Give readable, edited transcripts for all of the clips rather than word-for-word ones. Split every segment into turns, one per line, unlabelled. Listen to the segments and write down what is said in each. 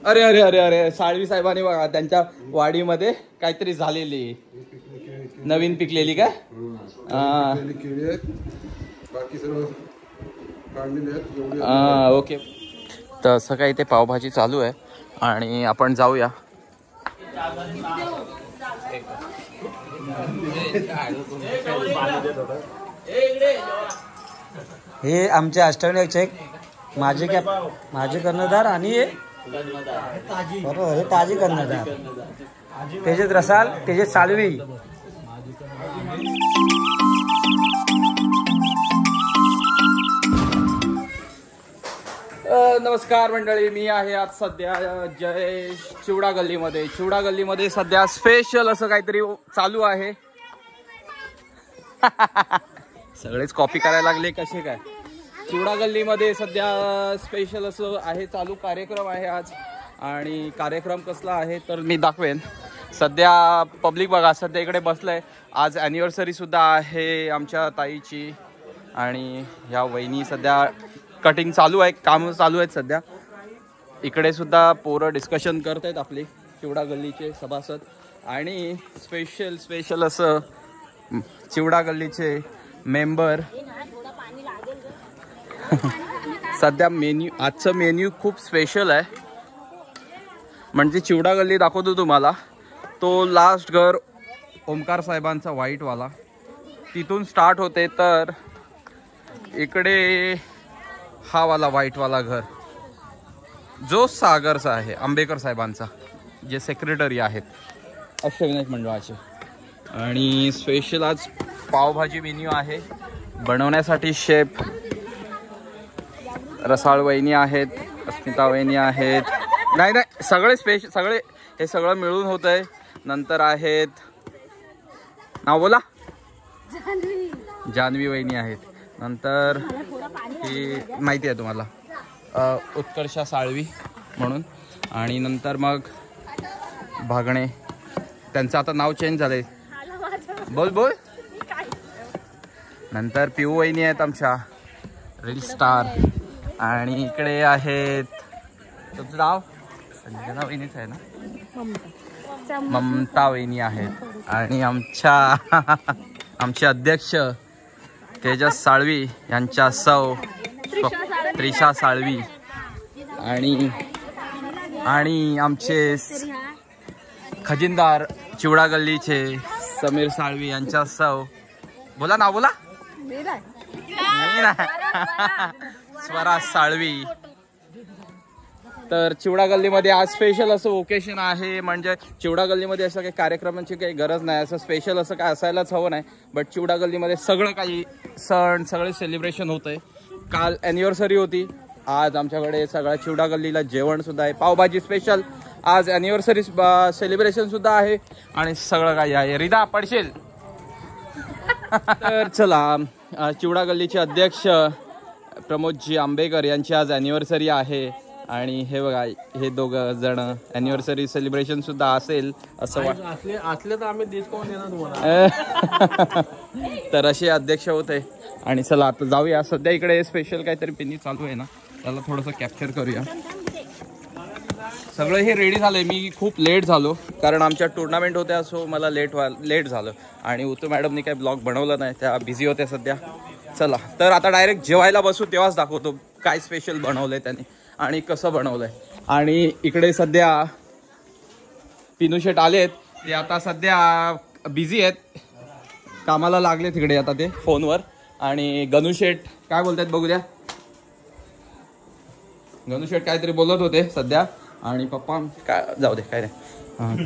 अरे अरे अरे अरे साळवी साहेबांनी बघा त्यांच्या वाडीमध्ये काहीतरी झालेली नवीन पिकलेली काय ओके. तर असं काही ते पावभाजी चालू आहे आणि आपण जाऊया.
हे आमचे अष्टविनायक माझे कर्णधार आणि बरोबर हे ताजी कर्णधार तेजेत रसाल तेजेत साळवी.
नमस्कार मंडळी, मी आहे आज सध्या जय चिवडा गल्लीमध्ये. चिवडा गल्लीमध्ये सध्या स्पेशल असं काहीतरी चालू आहे. सगळेच कॉपी करायला लागले कसे काय. चिवडा गल्लीमध्ये सध्या स्पेशल असं आहे चालू कार्यक्रम आहे आज. आणि कार्यक्रम कसला आहे तर मी दाखवेन. सध्या पब्लिक बघा सध्या इकडे बसलंय. आज ॲनिव्हर्सरी सुद्धा आहे आमच्या ताईची आणि ह्या वहिनी सध्या कटिंग चालू आहे, काम चालू आहेत सध्या. इकडे सुद्धा पोरं डिस्कशन करत आहेत आपली चिवडा गल्लीचे सभासद. आणि स्पेशल असं चिवडा गल्लीचे मेंबर. सध्या आजचं मेन्यू खूप स्पेशल आहे. म्हणजे चिवडा गल्ली दाखवतो तुम्हाला. तो लास्ट घर ओमकार साहेबांचा व्हाईटवाला तिथून स्टार्ट होते तर इकडे हा वाला व्हाईटवाला घर जो सागरचा आहे, आंबेकर साहेबांचा जे सेक्रेटरी आहेत अष्टविनायक मंडळाचे. आणि स्पेशल आज पावभाजी मेन्यू आहे. बनवण्यासाठी शेफ रसाळ वहिनी आहेत, अस्मिता वहिनी आहेत. नाही सगळे सगळे हे सगळं मिळून होत आहे. नंतर आहेत नाव बोला जान्हवी वहिनी आहेत. नंतर ही माहिती आहे तुम्हाला उत्कर्षा साळवी म्हणून. आणि नंतर मग भागणे, त्यांचं आता नाव चेंज झालंय. बोल. नंतर पिऊ वहिनी आहेत आमच्या रील स्टार. आणि इकडे आहेत तुमचं नाव संजना वहिनीच आहे ना, ममता वहिनी आहेत. आणि आमचे अध्यक्ष तेजस साळवी यांच्या सौ त्रिशा साळवी. आणि आमचे खजिनदार चिवडा गल्लीचे समीर साळवी यांच्या सौ बोला नाव बोला स्वराज साळवी. तर चिवडा गल्लीमध्ये आज स्पेशल असं ओकेशन आहे. म्हणजे चिवडा गल्लीमध्ये असं काही कार्यक्रमांची काही गरज नाही, असं स्पेशल असं काय असायलाच हवं नाही. बट चिवडा गल्लीमध्ये सगळं काही सण सगळे सेलिब्रेशन होत आहे. काल ॲनिव्हर्सरी होती, आज आमच्याकडे सगळ्या चिवडा गल्लीला जेवण सुद्धा आहे. पावभाजी स्पेशल, आज ॲनिव्हर्सरी सेलिब्रेशन सुद्धा आहे आणि सगळं काही आहे. रिदा पडशील. तर चला, चिवडा गल्लीचे अध्यक्ष प्रमोदजी आंबेकर यांची आज ॲनिव्हर्सरी आहे. आणि हे बघा हे दोघं जण ॲनिव्हर्सरी सेलिब्रेशन सुद्धा असेल असं
वाटलं तर आम्ही डिस्काउंट देणार तुम्हाला.
तर असे अध्यक्ष होते. आणि चला आता जाऊया. सध्या इकडे स्पेशल काहीतरी पिन्नी चालू आहे ना, त्याला थोडंसं कॅप्चर करूया. सगळं हे रेडी झालंय. मी खूप लेट झालो कारण आमच्या टुर्नामेंट होत्या, सो मला लेट झालं. आणि उतू मॅडमनी काही ब्लॉग बनवलं नाही, त्या बिझी होत्या सध्या. चला तर आता डायरेक्ट जेवायला बसू, तेव्हाच दाखवतो काय स्पेशल बनवलंय त्याने आणि कसं बनवलंय. आणि इकडे सध्या पिनू शेट आलेत, ते आता सध्या बिझी आहेत, कामाला लागले तिकडे आता ते फोनवर. आणि गणू शेट काय बोलतात बघू द्या. गणू शेट काहीतरी बोलत होते सध्या. आणि पप्पा काय जाऊ दे काय नाही.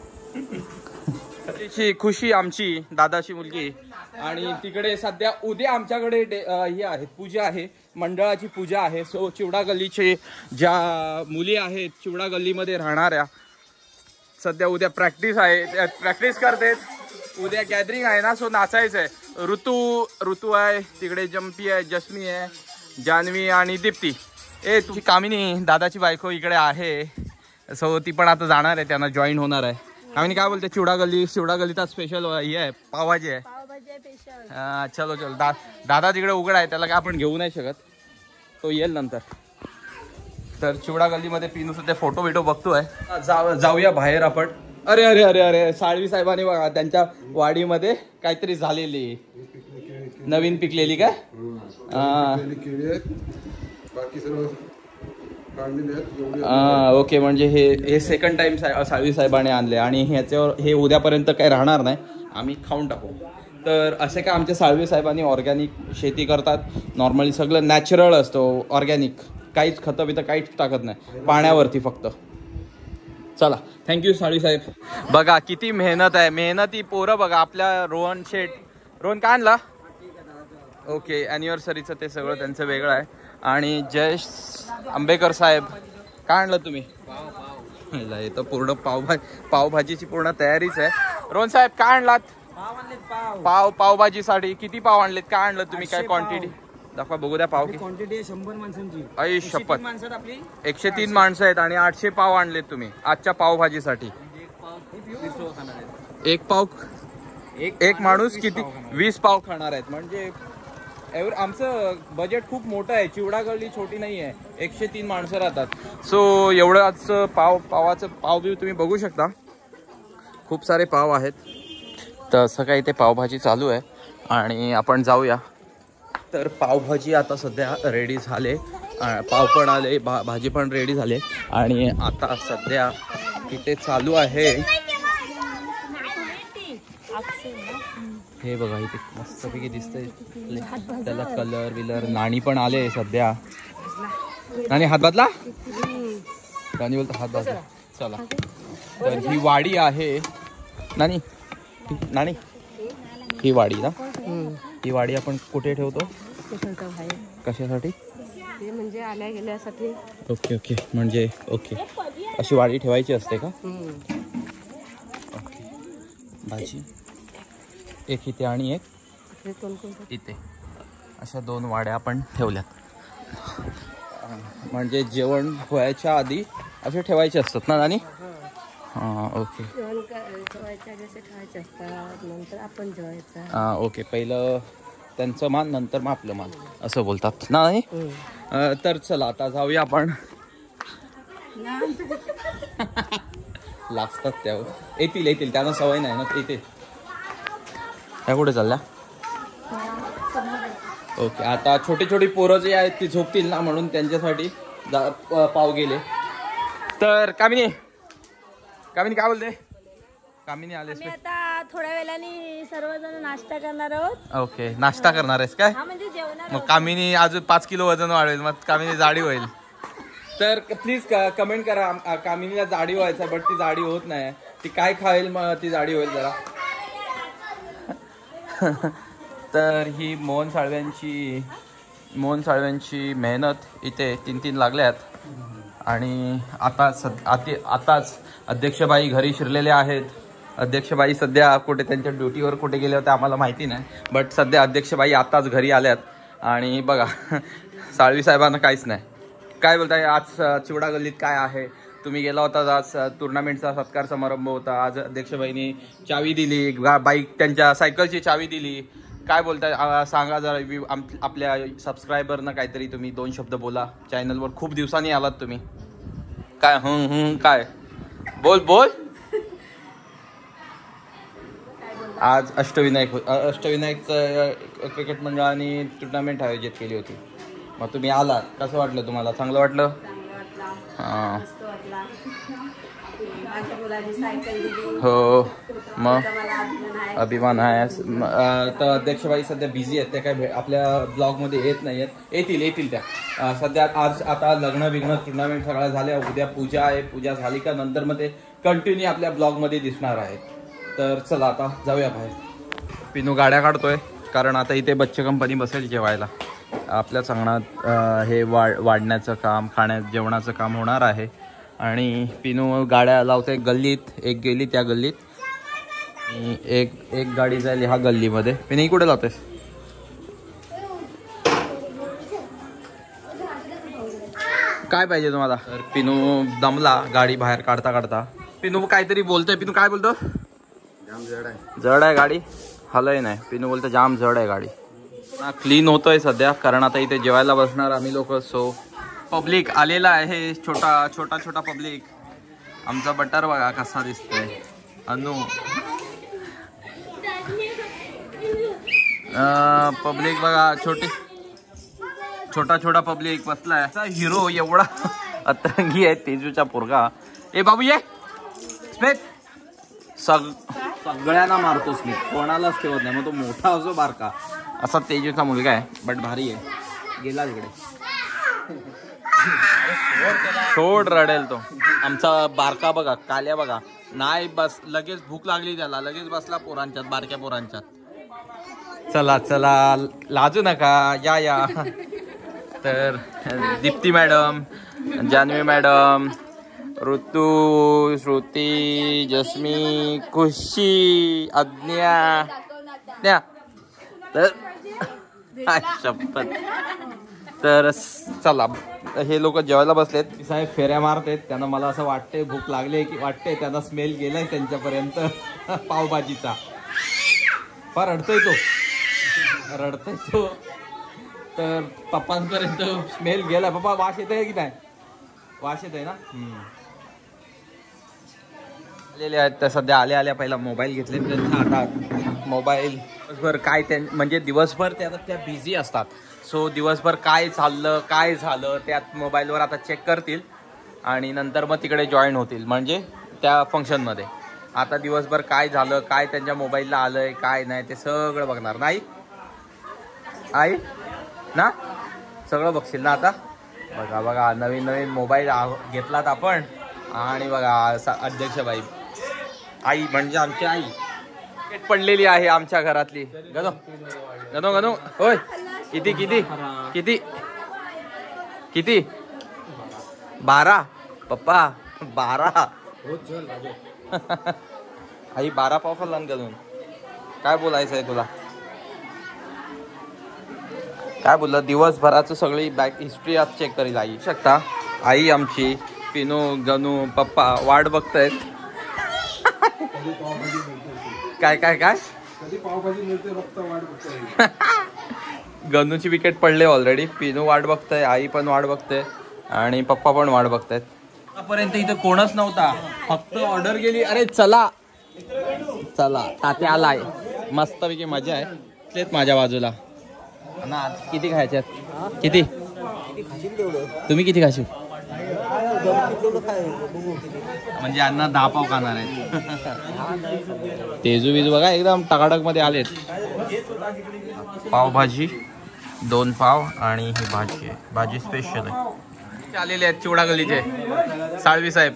तर खुशी आमची दादाची मुलगी. आणि तिकडे सध्या उद्या आमच्याकडे ही आहे पूजा आहे, मंडळाची पूजा आहे. सो चिवडा गल्लीचे ज्या मुली आहेत चिवडा गल्लीमध्ये राहणाऱ्या, सध्या उद्या प्रॅक्टिस आहे, प्रॅक्टिस करते. उद्या गॅदरिंग आहे ना, सो नाचायचं आहे. ऋतू आहे तिकडे, जम्पी आहे, जस्मी आहे, जान्हवी आणि दीप्ती. तुझी कामिनी दादाची बायको इकडे आहे. सो ती पण आता जाणार आहे, त्यांना जॉईन होणार आहे. कामिनी काय बोलते. चिवडा गल्लीचा स्पेशल हे आहे पावभाजी आहे. चलो दादा तिकडे उघड आहे, त्याला काय आपण घेऊ नाही शकत, तो येईल नंतर. तर चिवडा गल्लीमध्ये पिनू सुद्धा फोटो बिटो बघतोय. जाऊया बाहेर आपण. अरे अरे अरे अरे साळवी साहेबांनी बघा त्यांच्या वाडीमध्ये काहीतरी झालेली नवीन पिकलेली काय ओके. म्हणजे हे सेकंड टाइम साळवी साहेबांनी आणले आणि ह्याच्यावर हे उद्यापर्यंत काही राहणार नाही, आम्ही खाऊन टाकू. तर असे काय आमच्या साळवी साहेबांनी ऑर्गॅनिक शेती करतात. नॉर्मली सगळं नॅचरल असतं, ऑर्गॅनिक, काहीच खतं बितं काहीच टाकत नाही, पाण्यावरती फक्त. चला थँक्यू साळवी साहेब. बघा किती मेहनत आहे, मेहनती पोरं बघा. आपल्या रोहन शेठ, रोहन काय आणला? ओके ॲनिव्हर्सरीचं ते सगळं त्यांचं वेगळं आहे. आणि जयेश आंबेकर साहेब काय आणलं तुम्ही? हे तर पूर्ण पावभाजीची पूर्ण तयारीच आहे. रोहन साहेब काय आणलात? पावभाजीसाठी किती पाव आणलेत? काय आणलं तुम्ही? काय क्वांटिटी दाखवा बघू द्या. पाव
क्वांटिटी 100 माणसांची.
आई शपथ, 103 माणसं आहेत आणि 800 पाव आणलेत तुम्ही आजच्या पावभाजीसाठी. एक माणूस किती 20 पाव खाणार आहेत. म्हणजे आमचं बजेट खूप मोठं आहे. चिवडा गल्ली छोटी नाही आहे, 103 माणसं राहतात. सो एवढं पावाचं पाव बिव तुम्ही बघू शकता, खूप सारे पाव आहेत. तर असं काही ते पावभाजी चालू आहे आणि आपण जाऊया. तर पावभाजी आता सध्या रेडी झाले, पाव पण आले, भाजी पण रेडी झाले आणि आता सध्या इथे चालू आहे हे बघा. इथे मस्तपैकी दिसतंय, त्याला कलर विलर. नाणी पण आले सध्या. नाणी हात बांधला, नाणी बोलतो हात बांधला. चला तर ही वाडी आहे नाणी, नाणी ही वाडी ना, ही वाडी आपण कुठे ठेवतो? कशासाठी?
म्हणजे आल्या गेल्यासाठी.
ओके ओके, म्हणजे ओके अशी वाडी ठेवायची असते का? ओके. भाजी एक इथे आणि एक इथे, अशा 2 वाड्या आपण ठेवल्यात. म्हणजे जेवण व्हायच्या आधी असे ठेवायचे असतात ना नानी? हां ओके. हां ओके, पहिलं त्यांचं मान नंतर मग आपलं मान असं बोलतात नाही? तर चला आता जाऊया आपण. लाजतात त्या, येतील त्यांना सवय नाही ना. येतील त्या कुठे चालल्या? ओके. आता छोटी छोटी पोरं जे आहेत ती झोपतील ना, म्हणून त्यांच्यासाठी पाव गेले. तर कामिनी काय बोलते? कामिनी आलेस?
आता थोड्या वेळाने सर्वजण नाश्ता करणार आहोत.
ओके नाश्ता करणार आहेस काय?
म्हणजे जेवणार.
मग कामिनी अजून 5 किलो वजन वाढवेल, मग कामिनी जाडी होईल. तर प्लीज कमेंट करा. कामिनीला जाडी व्हायचं बट ती जाडी होत नाही. ती काय खाईल मग ती जाडी होईल जरा. तर ही मोहन साळव्यांची मेहनत इथे 3 लागल्यात. आणि आताच अध्यक्षबाई घरी शिरलेले आहेत. अध्यक्षबाई सध्या कुठे त्यांच्या ड्युटीवर कुठे गेले होते आम्हाला माहिती नाही, बट सध्या अध्यक्षबाई आताच घरी आल्यात. आणि बघा साळवी साहेबांना काहीच नाही. काय बोलताय? आज चिवडा गल्लीत काय आहे? तुम्ही गेला होता, आज टुर्नामेंटचा सत्कार समारंभ होता. आज अध्यक्षबाईंनी चावी दिली, बाईक त्यांच्या सायकलची चावी दिली. काय बोलताय सांगा जरा. आपल्या सबस्क्रायबरनं काहीतरी तुम्ही 2 शब्द बोला. चॅनलवर खूप दिवसांनी आलात तुम्ही. काय काय बोल. आज अष्टविनायकचं क्रिकेट मंडळाने टुर्नामेंट आयोजित केली होती. मग तुम्ही आलात, कसं वाटलं तुम्हाला? चांगलं वाटलं? हां हो, मग अभिमान आहे. तर अध्यक्षबाई सध्या बिझी आहेत, त्या काय आपल्या ब्लॉगमध्ये येत नाही आहेत. येतील त्या सध्या. आज आता लग्न टुर्नामेंट सगळ्या झाल्या. उद्या पूजा आहे. पूजा झाली का नंतर मग ते कंटिन्यू आपल्या ब्लॉगमध्ये दिसणार आहे. तर चला आता जाऊया बाहेर. पिनू गाड्या काढतोय कारण आता इथे बच्चे कंपनी बसेल जेवायला. आपल्याच अंगणात हे वाढण्याचं काम, जेवणाचं काम होणार आहे. आणि पिनू गाड्या लावते गल्लीत. एक गेली त्या गल्लीत, एक गाडी जाईल ह्या गल्लीमध्ये. पिनू कुठे लावतेस? काय पाहिजे तुम्हाला? तर पिनू दमला गाडी बाहेर काढता. पिनू काहीतरी बोलतोय. पिनू काय बोलतो? जड आहे गाडी, हलय नाही. पिनू बोलतो जाम जड आहे गाडी. क्लीन होतोय सध्या कारण आता इथे जेवायला बसणार आम्ही लोक. सो पब्लिक आलेला आहे, छोटा पब्लिक. आमचा बटर बघा कसा दिसतोय. अनु पब्लिक बघा, छोटा पब्लिक बसलाय. हिरो एवढा अतरंगी आहे तेजूचा पोरगा. ए बाबू ये सगळ्यांना मारतोस मी, कोणालाच ठेवत नाही. मग तो मोठा असो बारका असा तेजूचा मुलगा आहे, बट भारी आहे. गेला तिकडे, सोड रडेल तो. आमचा बारका बघा, काल्या बघा, नाही बस लगेच भूक लागली त्याला, लगेच बसला पोरांच्यात, बारक्या पोरांच्यात. चला लाजू नका, या. तर दीप्ती मॅडम, जान्हवी मॅडम, ऋतू, श्रुती, जस्मी, खुशी, आज्ञा. शपथ. तर चला, हे लोक जेवायला बसलेत. साहेब फेऱ्या मारतेत. त्यांना मला असं वाटतंय भूक लागले की वाटतंय, त्यांना स्मेल गेलाय त्यांच्यापर्यंत पावभाजीचा. फार रडतोय तो. तर पप्पांपर्यंत स्मेल गेलाय. पप्पा वास येत आहे की नाही? वास येत आहे ना. आलेले आहेत त्या सध्या, आल्या पहिला मोबाईल घेतले त्यांचा. आता मोबाईल दिवसभर काय म्हणजे दिवसभर त्या बिझी असतात. सो दिवसभर काय झालं त्यात मोबाईलवर आता चेक करतील आणि नंतर मग तिकडे जॉईन होतील, म्हणजे त्या फंक्शनमध्ये. आता दिवसभर काय झालं, काय त्यांच्या मोबाईलला आलंय, काय नाही ते सगळं बघणार. नाही आई ना, सगळं बघशील ना आता. बघा नवीन मोबाईल घेतलात आपण. आणि बघा अध्यक्षबाई, आई म्हणजे आमची आई पडलेली आहे आमच्या घरातली. गनो होय. किती 12 पप्पा 12. आई 12 पाव खाल्ला गजून. काय बोलायचं आहे तुला? काय बोललं? दिवसभराचं सगळी बॅक हिस्ट्री आज चेक करील आई. शकता आई आमची, पिनू, गनू, पप्पा वाट बघतायत. काय गनूची विकेट पडले ऑलरेडी. पिनू वाट बघताय, आई पण वाट बघते आणि पप्पा पण वाट बघतायत. आतापर्यंत इथं कोणच नव्हता, फक्त ऑर्डर गेली. अरे चला तात्या आलाय, मस्तपैकी मजा आहे. तेच माझ्या बाजूला ना. किती खायच्यात? किती तुम्ही किती खाशील? म्हणजे अण्णा 10 पाव खाणार आहेत. तेजू बिजू बघा एकदम टकाटक मध्ये आलेत. पावभाजी 2 पाव आणि ही भाजी आहे, भाजी स्पेशल आहे. आलेले आहेत चिवडा गल्लीचे साळवी साहेब.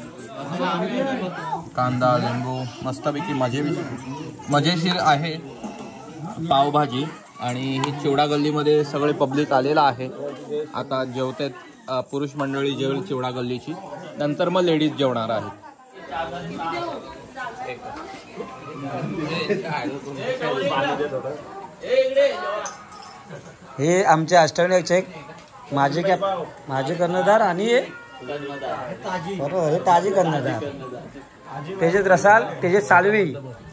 कांदा लिंबू मस्तपैकी मजेशीर आहे पावभाजी. आणि ही चिवडा गल्लीमध्ये सगळे पब्लिक आलेला आहे. आता जेवतात, पुरुष मंडळी जेवेल चिवडा गल्लीची, नंतर मग लेडीज जेवणार आहेत.
हे आमचे अष्टविनायकचे माझे कर्णधार आणि हे ताजी कर्णधार. तेजस रसाल, तेजस साळवी,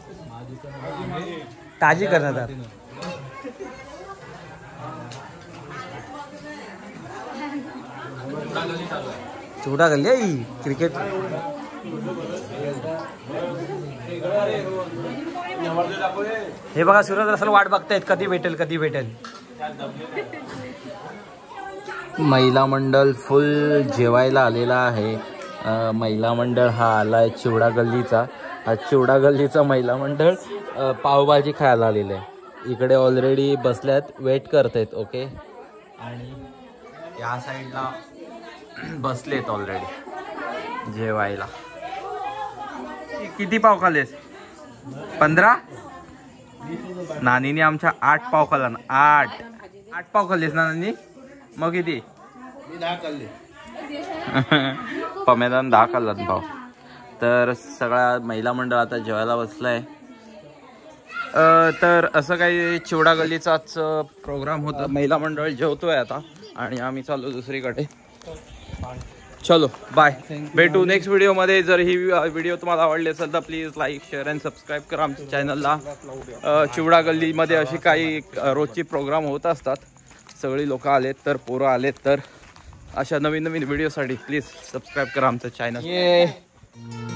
ताजी कर्णधार. चिवडा गल्ली आहे क्रिकेट. हे बघा सूरज रसाल वाट बघतायत कधी भेटेल.
महिला मंडळ फुल जेवायला आलेला आहे. महिला मंडळ हा आलाय चिवडा गल्लीचा. हा चिवडा गल्लीचा महिला मंडळ पावभाजी खायला आलेलं आहे. इकडे ऑलरेडी बसल्यात, वेट करतायत. ओके, आणि या साईडला बसलेत ऑलरेडी जेवायला. किती पाव खाल्लेस? 15. नानीने आमच्या 8 पाव खाल्ला ना. 8 पाव खाल्लेस ना नानी? मग किती? 10 खाल्ले. पमेदान 10 खाल्लात पाव. तर सगळा महिला मंडळ आता जेवायला बसलाय. तर असं काही चिवडा गल्लीचाच प्रोग्राम होता. महिला मंडळ जेवतोय आता आणि आम्ही चाललो दुसरीकडे. चलो बाय, भेटू नेक्स्ट व्हिडिओमध्ये. जर ही व्हिडिओ तुम्हाला आवडली असेल तर please like, share and subscribe करा आमच्या चॅनलला. चिवडा गल्लीमध्ये अशी काही रोजची प्रोग्राम होत असतात. सगळी लोक आलेत तर, पोरं आलेत तर अशा नवीन नवीन व्हिडिओसाठी प्लीज सबस्क्राईब करा आमचं चॅनल.